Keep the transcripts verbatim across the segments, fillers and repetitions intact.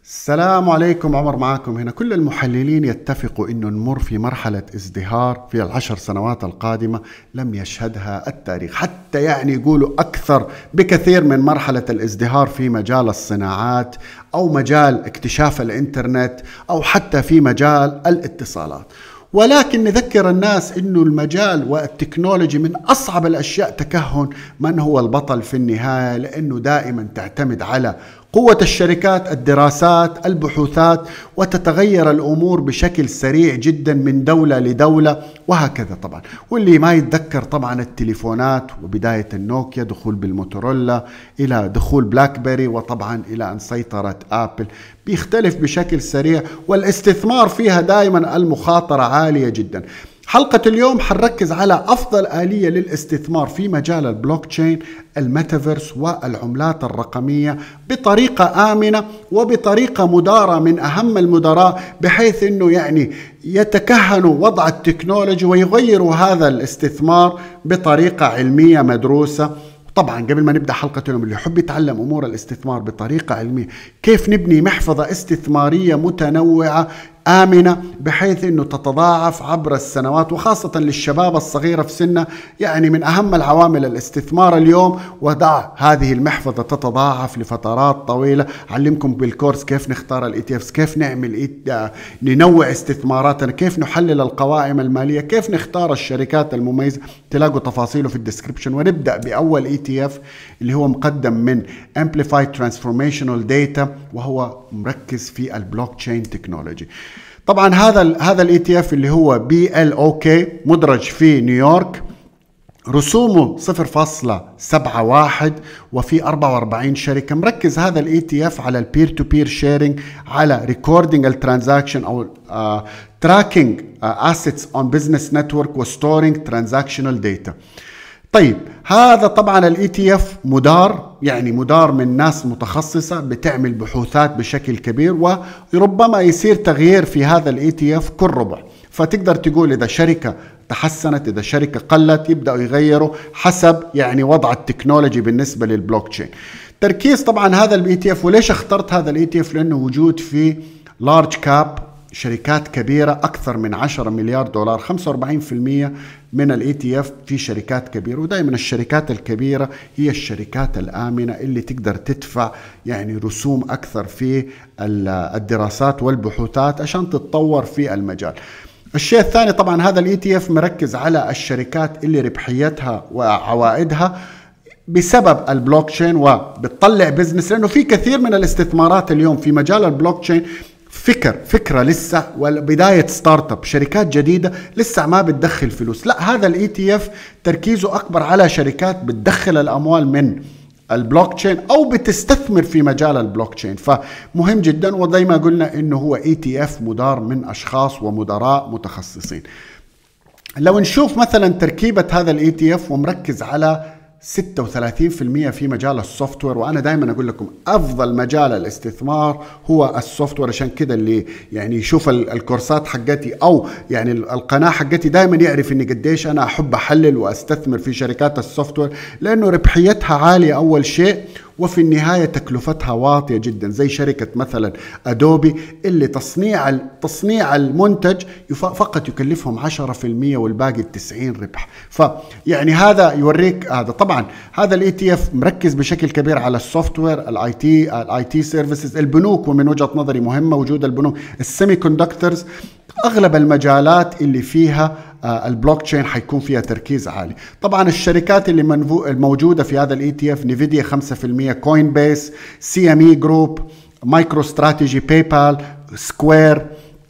السلام عليكم. عمر معاكم هنا. كل المحللين يتفقوا أنه نمر في مرحلة ازدهار في العشر سنوات القادمة لم يشهدها التاريخ، حتى يعني يقولوا أكثر بكثير من مرحلة الازدهار في مجال الصناعات أو مجال اكتشاف الإنترنت أو حتى في مجال الاتصالات. ولكن نذكر الناس أنه المجال والتكنولوجي من أصعب الأشياء تكهن من هو البطل في النهاية، لأنه دائما تعتمد على قوة الشركات، الدراسات، البحوثات، وتتغير الأمور بشكل سريع جدا من دولة لدولة وهكذا. طبعا واللي ما يتذكر طبعا التليفونات وبداية النوكيا، دخول بالموتورولا إلى دخول بلاك بيري، وطبعا إلى أن سيطرت آبل، بيختلف بشكل سريع والاستثمار فيها دائما المخاطرة عالية جدا. حلقة اليوم حنركز على أفضل آلية للاستثمار في مجال البلوك تشين، الميتافيرس والعملات الرقمية بطريقة آمنة وبطريقة مدارة من أهم المدراء، بحيث أنه يعني يتكهنوا وضع التكنولوجي ويغيروا هذا الاستثمار بطريقة علمية مدروسة. طبعا قبل ما نبدأ حلقة اليوم، اللي يحب يتعلم أمور الاستثمار بطريقة علمية، كيف نبني محفظة استثمارية متنوعة آمنة بحيث أنه تتضاعف عبر السنوات، وخاصة للشباب الصغيرة في سنة، يعني من أهم العوامل الاستثمار اليوم، ودع هذه المحفظة تتضاعف لفترات طويلة. علمكم بالكورس كيف نختار الاي تي افس، كيف نعمل ننوع استثماراتنا، كيف نحلل القوائم المالية، كيف نختار الشركات المميزة. تلاقوا تفاصيله في الديسكريبشن. ونبدأ بأول اي تي اف اللي هو مقدم من Amplified Transformational Data، وهو مركز في البلوك تشين تكنولوجي. طبعا هذا هذا الاي تي اف اللي هو بي ال او كي مدرج في نيويورك، رسومه صفر فاصلة سبعة واحد وفي أربعة وأربعين شركة. مركز هذا الاي تي اف على البير تو بير شيرنج، على ريكوردينج الترانزاكشن او تراكينج اسيتس اون بزنس نتورك وستورينج ترانزاكشنال داتا. طيب هذا طبعا الاي تي اف مدار، يعني مدار من ناس متخصصة بتعمل بحوثات بشكل كبير، وربما يصير تغيير في هذا الاي تي اف كل ربع. فتقدر تقول اذا شركة تحسنت، اذا شركة قلت، يبدأوا يغيروا حسب يعني وضع التكنولوجي بالنسبة للبلوك تشين. تركيز طبعا هذا الاي تي اف، وليش اخترت هذا الاي تي اف؟ لانه وجود في لارج كاب، شركات كبيرة أكثر من عشرة مليار دولار، خمسة وأربعين بالمئة من الاي تي اف في شركات كبيرة. ودائما الشركات الكبيرة هي الشركات الآمنة اللي تقدر تدفع يعني رسوم أكثر في الدراسات والبحوثات عشان تتطور في المجال. الشيء الثاني طبعا هذا الاي تي اف مركز على الشركات اللي ربحيتها وعوائدها بسبب البلوك تشين وبتطلع بزنس، لأنه في كثير من الاستثمارات اليوم في مجال البلوك تشين فكر فكرة لسه وبداية ستارت اب، شركات جديدة لسه ما بتدخل فلوس. لا، هذا الاي تي اف تركيزه أكبر على شركات بتدخل الأموال من البلوك تشين أو بتستثمر في مجال البلوك تشين. فمهم جدا، وزي ما قلنا إنه هو اي تي اف مدار من أشخاص ومدراء متخصصين. لو نشوف مثلا تركيبة هذا الاي تي اف، ومركز على ستة وثلاثين بالمئة في مجال السوفت وير. وانا دائما اقول لكم افضل مجال الاستثمار هو السوفت وير، عشان كده اللي يعني يشوف الكورسات حقتي او يعني القناه حقتي دائما يعرف اني قديش انا احب احلل واستثمر في شركات السوفت وير، لانه ربحيتها عاليه اول شيء، وفي النهاية تكلفتها واطية جدا. زي شركة مثلا أدوبي اللي تصنيع تصنيع المنتج فقط يكلفهم عشرة بالمئة والباقي التسعين ربح. فيعني هذا يوريك هذا. طبعا هذا الاي تي اف مركز بشكل كبير على السوفت وير، الاي تي الاي تي سيرفيسز، البنوك، ومن وجهة نظري مهمة وجود البنوك، السيمي كوندكتورز، اغلب المجالات اللي فيها البلوك تشين حيكون فيها تركيز عالي. طبعا الشركات اللي موجوده في هذا الاي تي اف، نيفيديا خمسة بالمئة، كوين بيس، سي ام اي جروب، مايكرو استراتيجي، باي بال، سكوير،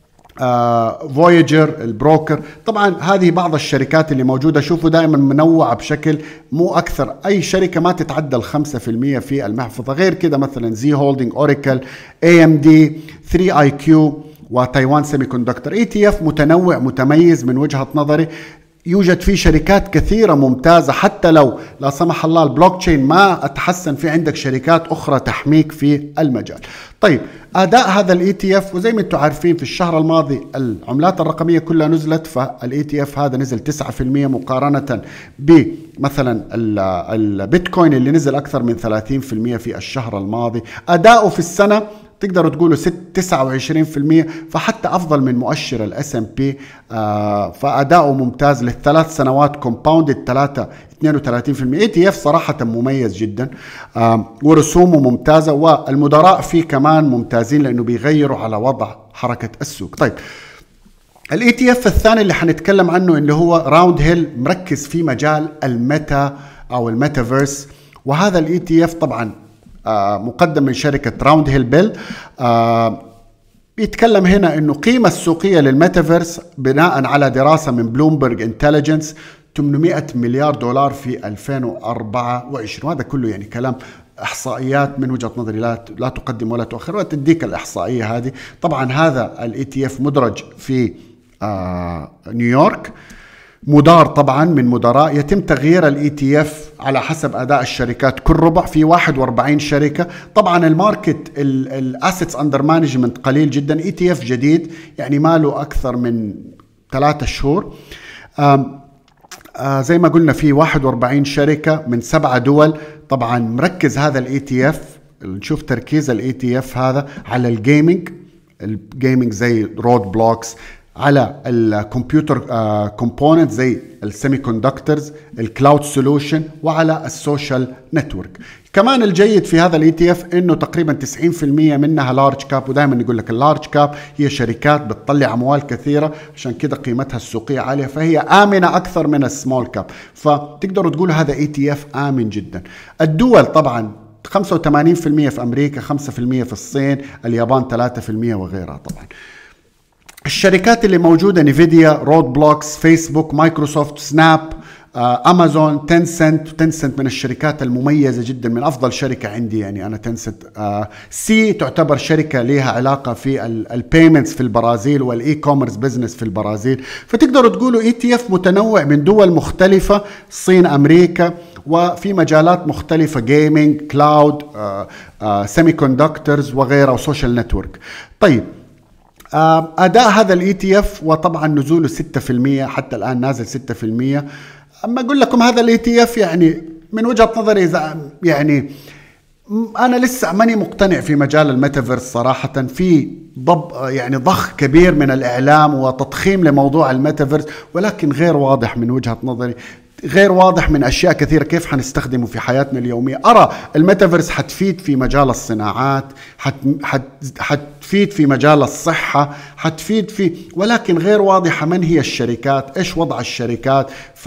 فويجر البروكر. طبعا هذه بعض الشركات اللي موجوده. شوفوا دائما منوعه بشكل مو اكثر، اي شركه ما تتعدى ال خمسة بالمئة في المحفظه. غير كده مثلا زي هولدنج، اوريكل، اي ام دي، ثري اي كيو، وتايوان سيمي كوندكتور. اي تي اف متنوع متميز من وجهة نظري، يوجد فيه شركات كثيرة ممتازة. حتى لو لا سمح الله البلوك تشين ما اتحسن، في عندك شركات اخرى تحميك في المجال. طيب اداء هذا الاي تي اف، وزي ما انتم عارفين في الشهر الماضي العملات الرقمية كلها نزلت، فالاي تي اف هذا نزل تسعة بالمئة مقارنة بمثلا البيتكوين اللي نزل اكثر من ثلاثين بالمئة في الشهر الماضي. اداؤه في السنة تقدروا تقولوا تسعة وعشرين بالمئة، فحتى افضل من مؤشر الاس ام بي. فاداؤه ممتاز للثلاث سنوات كومباوندد ثلاثة اثنين وثلاثين بالمئة. اي تي اف صراحه مميز جدا، آه ورسومه ممتازه، والمدراء فيه كمان ممتازين لانه بيغيروا على وضع حركه السوق. طيب الاي تي اف الثاني اللي حنتكلم عنه اللي هو راوند هيل، مركز في مجال الميتا او الميتافيرس. وهذا الاي تي اف طبعا آه مقدم من شركه راوند هيل بيل. آه بيتكلم هنا انه قيمه السوقيه للميتافيرس بناء على دراسه من بلومبرج انتليجنس ثمانمئة مليار دولار في ألفين وأربعة وعشرين. وهذا كله يعني كلام احصائيات من وجهه نظري لا لا تقدم ولا تؤخر، وتديك الاحصائيه هذه. طبعا هذا الاي تي اف مدرج في آه نيويورك، مدار طبعا من مدراء، يتم تغيير الاي تي اف على حسب اداء الشركات كل ربع في واحد وأربعين شركه. طبعا الماركت الاسيتس اندر مانجمنت قليل جدا، اي تي اف جديد يعني ما له اكثر من ثلاثة شهور. آه زي ما قلنا في واحد وأربعين شركه من سبعة دول. طبعا مركز هذا الاي تي اف، نشوف تركيز الاي تي اف هذا على الجيمنج، الجيمنج زي رود بلوكس، على الكمبيوتر كومبوننت زي السيمي كوندكتورز، الكلاود سولوشن، وعلى السوشيال نتورك. كمان الجيد في هذا الاي تي اف انه تقريبا تسعين بالمئة منها لارج كاب، ودائما نقول لك اللارج كاب هي شركات بتطلع اموال كثيره، عشان كده قيمتها السوقيه عاليه، فهي امنه اكثر من السمول كاب. فتقدروا تقولوا هذا اي تي اف امن جدا. الدول طبعا خمسة وثمانين بالمئة في امريكا، خمسة بالمئة في الصين، اليابان ثلاثة بالمئة وغيرها. طبعا الشركات اللي موجودة نيفيديا، رود بلوكس، فيسبوك، مايكروسوفت، سناب، آه، امازون، تنسنت. تنسنت من الشركات المميزة جدا، من افضل شركة عندي يعني انا تنسنت. آه، سي تعتبر شركة لها علاقة في البيمنتس في البرازيل والاي كوميرس بزنس في البرازيل. فتقدروا تقولوا اي تي اف متنوع من دول مختلفة، الصين، امريكا، وفي مجالات مختلفة، جيمنج، كلاود، آه، آه، سيمي كوندكتورز وغيرها، وسوشيال نتورك. طيب أداء هذا الاي تي اف، وطبعا نزوله ستة بالمئة، حتى الآن نازل ستة بالمئة. أما أقول لكم هذا الاي تي اف يعني من وجهة نظري يعني أنا لسه ماني مقتنع في مجال الميتافيرس صراحة. في ضب يعني ضخ كبير من الإعلام وتضخيم لموضوع الميتافيرس، ولكن غير واضح من وجهة نظري، غير واضح من أشياء كثيرة كيف حنستخدمه في حياتنا اليومية. أرى الميتافيرس حتفيد في مجال الصناعات، حت حت حتفيد في مجال الصحة، حتفيد في، ولكن غير واضحة من هي الشركات، إيش وضع الشركات.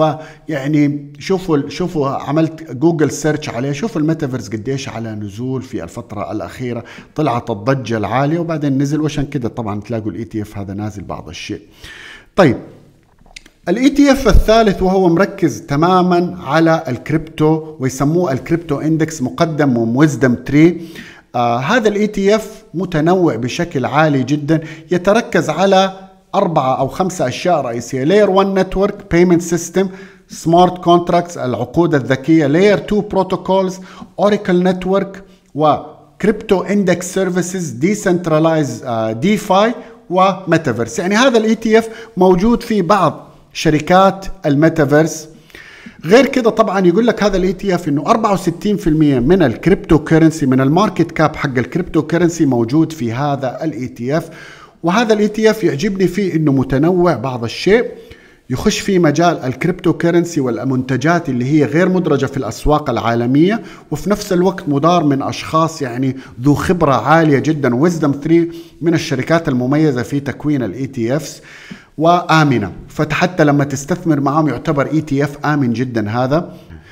فيعني شوفوا شوفوا عملت جوجل سيرش عليه، شوفوا الميتافيرس قديش على نزول في الفترة الأخيرة، طلعت الضجة العالية وبعدين نزل، وعشان كده طبعا تلاقوا الاي تي اف هذا نازل بعض الشيء. طيب الاي تي اف الثالث وهو مركز تماما على الكريبتو، ويسموه الكريبتو اندكس، مقدم من ويزدم تري. آه هذا الاي تي اف متنوع بشكل عالي جدا، يتركز على أربعة أو خمسة أشياء رئيسية: لاير واحد نتورك، بيمنت سيستم، سمارت كونتراكتس العقود الذكية، لاير اثنين بروتوكولز، اوراكل نتورك، وكريبتو اندكس سيرفيسز، ديسنترلايز ديفاي، وميتافيرس. يعني هذا الاي تي اف موجود في بعض شركات الميتافيرس. غير كده طبعا يقول لك هذا الاي تي اف انه أربعة وستين بالمئة من الكريبتو كرنسي، من الماركت كاب حق الكريبتو كرنسي موجود في هذا الاي تي اف. وهذا الاي تي اف يعجبني فيه انه متنوع بعض الشيء، يخش في مجال الكريبتو كرنسي والمنتجات اللي هي غير مدرجة في الأسواق العالمية، وفي نفس الوقت مدار من أشخاص يعني ذو خبرة عالية جدا. ويزدم ثري من الشركات المميزة في تكوين الاي تي افس، وآمنة، فحتى لما تستثمر معهم يعتبر اي تي اف آمن جدا. هذا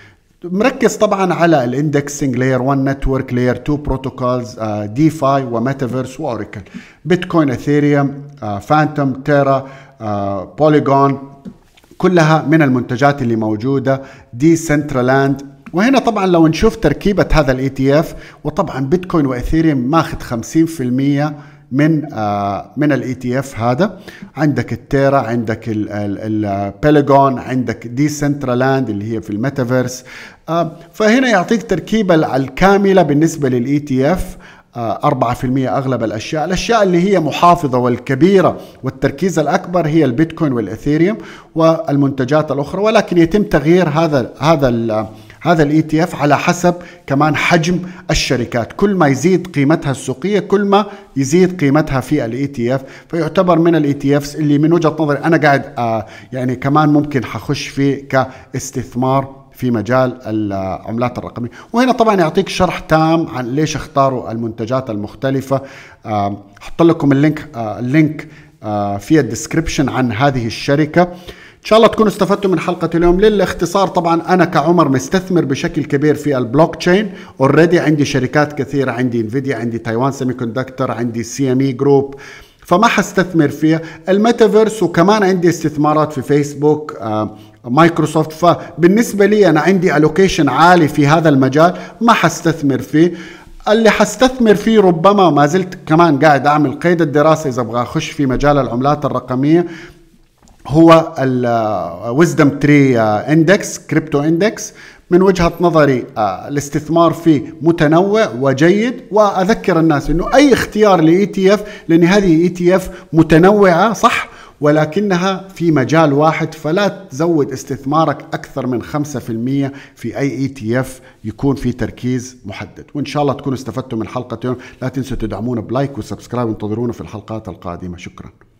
مركز طبعا على الاندكسنج، لاير واحد نتورك، لاير اثنين بروتوكولز، ديفاي، وميتافيرس، واوراكل، بيتكوين، اثيريوم، فانتوم، تيرا، بوليجون، كلها من المنتجات اللي موجودة. دي سنترالاند. وهنا طبعا لو نشوف تركيبة هذا الاي تي اف، وطبعا بيتكوين واثيريوم ماخذ خمسين بالمئة من آه من الاي تي اف هذا. عندك التيرا، عندك البوليجون، عندك دي سنترالاند اللي هي في الميتافيرس. آه فهنا يعطيك تركيبة الكاملة بالنسبة للاي تي اف. أربعة بالمئة أغلب الأشياء. الأشياء اللي هي محافظة والكبيرة والتركيز الأكبر هي البيتكوين والإثيريوم والمنتجات الأخرى، ولكن يتم تغيير هذا هذا هذا الاي تي اف على حسب كمان حجم الشركات، كل ما يزيد قيمتها السوقيه كل ما يزيد قيمتها في الاي تي اف. فيعتبر من الاي تي افس اللي من وجهه نظري انا قاعد آه يعني كمان ممكن حخش فيه كاستثمار في مجال العملات الرقمية. وهنا طبعا يعطيك شرح تام عن ليش اختاروا المنتجات المختلفة. حط لكم اللينك اللينك في الديسكريبشن عن هذه الشركة. ان شاء الله تكونوا استفدتوا من حلقة اليوم. للاختصار طبعا انا كعمر مستثمر بشكل كبير في البلوك تشين اوريدي، عندي شركات كثيرة، عندي انفيديا، عندي تايوان سيمي كوندكتور، عندي سي ام اي جروب، فما حستثمر فيها. الميتافيرس وكمان عندي استثمارات في فيسبوك آه مايكروسوفت، فبالنسبة لي أنا عندي ألوكيشن عالي في هذا المجال ما حستثمر فيه. اللي حستثمر فيه ربما ما زلت كمان قاعد أعمل قيد الدراسة إذا أبغى أخش في مجال العملات الرقمية، هو الويزدم تري اندكس كريبتو اندكس. من وجهة نظري الاستثمار فيه متنوع وجيد، وأذكر الناس أنه أي اختيار لإي تي اف، لأن هذه إي تي اف متنوعة صح ولكنها في مجال واحد، فلا تزود استثمارك أكثر من خمسة بالمئة في أي إي تي اف، يكون في تركيز محدد. وإن شاء الله تكونوا استفدتوا من حلقة اليوم. لا تنسوا تدعمونا بلايك وسبسكرايب، وانتظرونا في الحلقات القادمة. شكرا.